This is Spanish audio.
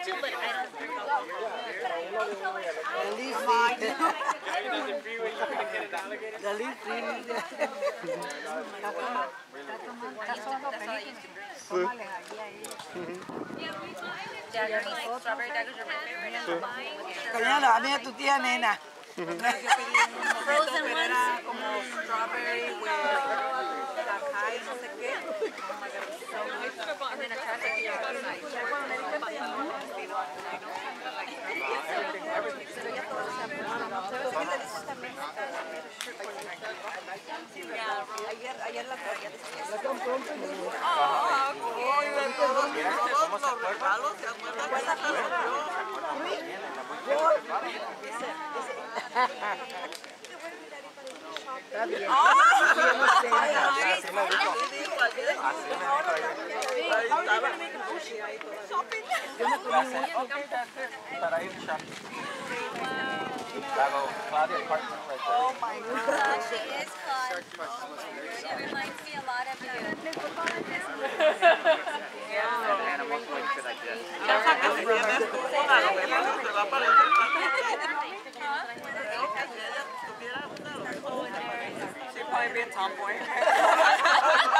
to, but I don't. At least Strawberry daggers are my favorite. Cañalo, a mí tu tía nena. Frozen ones. Como strawberry with acai, no sé qué. Oh my god, it's so good. And then a classic Ayer la traía. Todos los regalos, ¿se acuerdan? Para ir shopping. Claudia apartment right there. Oh my god. She is Claude. She reminds me a lot of you. She'd probably be a tomboy.